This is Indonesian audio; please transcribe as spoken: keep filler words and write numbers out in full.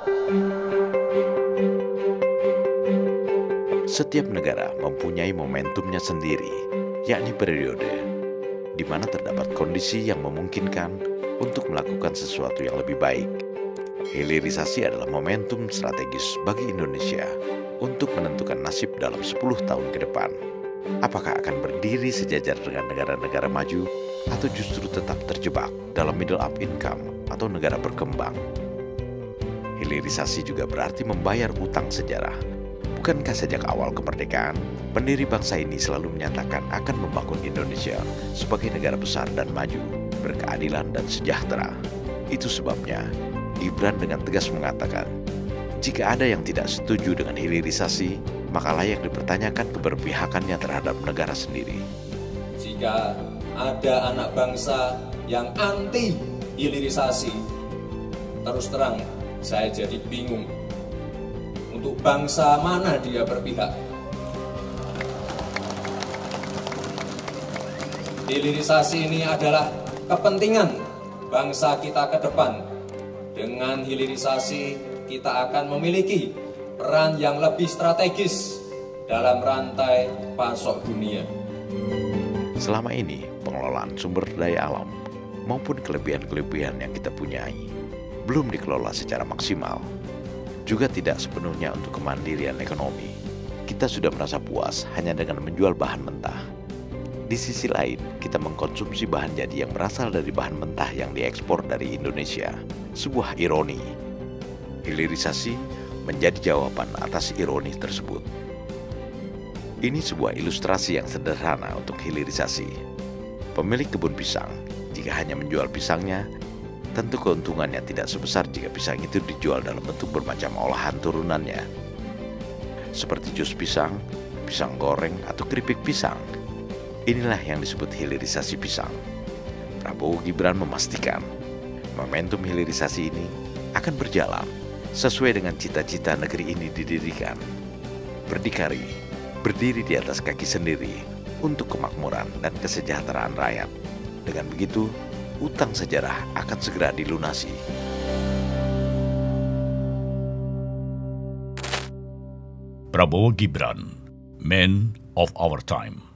Setiap negara mempunyai momentumnya sendiri, yakni periode, di mana terdapat kondisi yang memungkinkan untuk melakukan sesuatu yang lebih baik. Hilirisasi adalah momentum strategis bagi Indonesia untuk menentukan nasib dalam sepuluh tahun ke depan. Apakah akan berdiri sejajar dengan negara-negara maju atau justru tetap terjebak dalam middle up income atau negara berkembang? Hilirisasi juga berarti membayar utang sejarah. Bukankah sejak awal kemerdekaan, pendiri bangsa ini selalu menyatakan akan membangun Indonesia sebagai negara besar dan maju, berkeadilan dan sejahtera? Itu sebabnya Gibran dengan tegas mengatakan, jika ada yang tidak setuju dengan hilirisasi, maka layak dipertanyakan keberpihakannya terhadap negara sendiri. Jika ada anak bangsa yang anti hilirisasi, terus terang saya jadi bingung. Untuk bangsa mana dia berpihak? Hilirisasi ini adalah kepentingan bangsa kita ke depan. Dengan hilirisasi kita akan memiliki peran yang lebih strategis dalam rantai pasok dunia. Selama ini pengelolaan sumber daya alam maupun kelebihan-kelebihan yang kita punyai belum dikelola secara maksimal. Juga tidak sepenuhnya untuk kemandirian ekonomi. Kita sudah merasa puas hanya dengan menjual bahan mentah. Di sisi lain, kita mengkonsumsi bahan jadi yang berasal dari bahan mentah yang diekspor dari Indonesia. Sebuah ironi. Hilirisasi menjadi jawaban atas ironi tersebut. Ini sebuah ilustrasi yang sederhana untuk hilirisasi. Pemilik kebun pisang, jika hanya menjual pisangnya, tentu keuntungannya tidak sebesar jika pisang itu dijual dalam bentuk bermacam olahan turunannya. Seperti jus pisang, pisang goreng, atau keripik pisang. Inilah yang disebut hilirisasi pisang. Prabowo Gibran memastikan momentum hilirisasi ini akan berjalan sesuai dengan cita-cita negeri ini didirikan. Berdikari, berdiri di atas kaki sendiri untuk kemakmuran dan kesejahteraan rakyat. Dengan begitu, utang sejarah akan segera dilunasi. Prabowo Gibran, Man of Our Time.